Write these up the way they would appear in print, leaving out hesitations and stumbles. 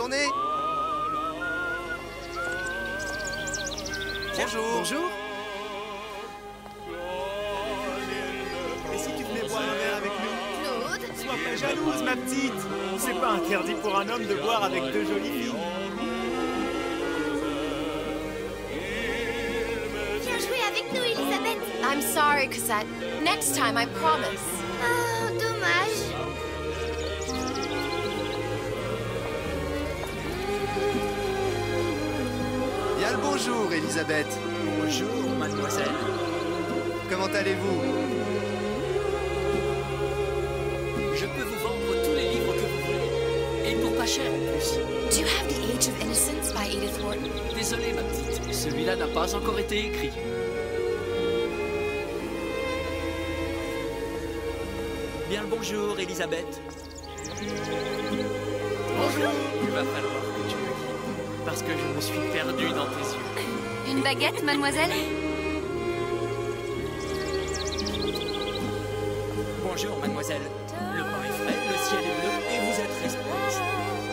journée. Bonjour. Bonjour. Et si tu venais boire un verre avec nous? Claude? Sois pas jalouse, ma petite. C'est pas interdit pour un homme de boire avec deux jolies filles. Viens jouer avec nous, Elisabeth. I'm sorry, Cosette. Next time, I promise. Oh, dommage. Bien le bonjour, Elisabeth. Bonjour, mademoiselle. Comment allez-vous? Je peux vous vendre tous les livres que vous voulez. Et pour pas cher en plus. Do you have The Age of Innocence by Edith Wharton? Désolé, ma petite. Celui-là n'a pas encore été écrit. Bien le bonjour, Elisabeth. Bonjour. Il va falloir que tu me guides. Parce que je me suis perdu dans tes yeux. Une baguette, mademoiselle? Bonjour, mademoiselle. Le pain est frais, le ciel est bleu et vous êtes respectueuse.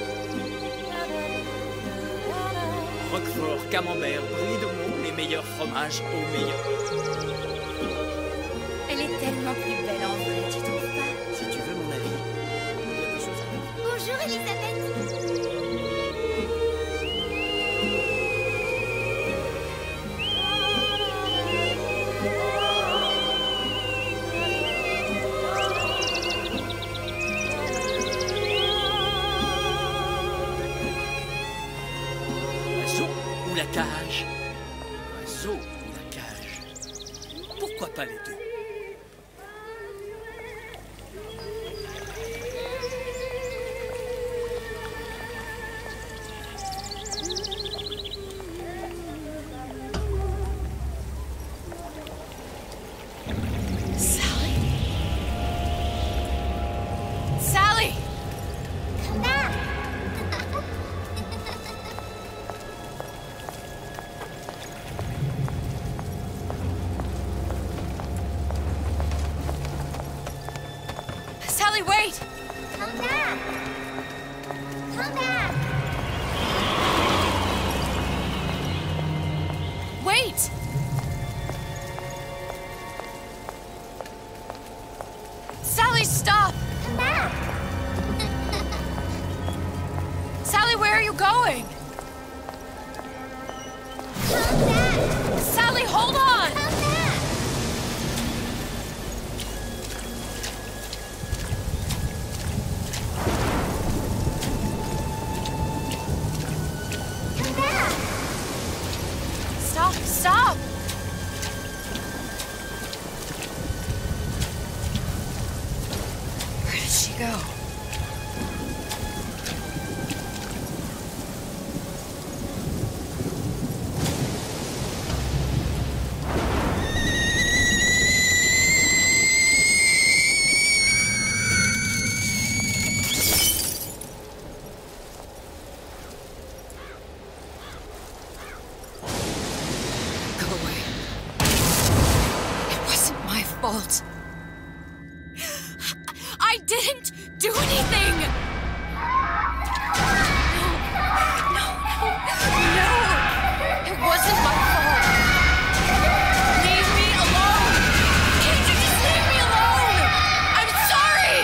Roquefort, camembert, brie de Meaux, les meilleurs fromages au meilleur. Elle est tellement plus belle en vrai, tu trouves pas? Si tu veux mon avis, il y a des choses à dire. Bonjour, Elisabeth. Oiseau ou la cage? Oiseau ou la cage? Pourquoi pas les deux? Sally? Sally! Come back. Sally, wait! Come back. Come back. Wait! Sally, stop! Come back. Sally, where are you going? Come back. Sally, hold on! Come back. Come back. Stop, stop! Where did she go? Go away. It wasn't my fault. I didn't do anything! No, it wasn't my fault. Leave me alone! Can't you just leave me alone? I'm sorry!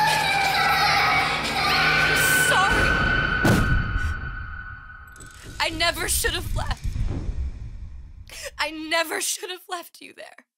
I'm sorry. I never should have left. I never should have left you there.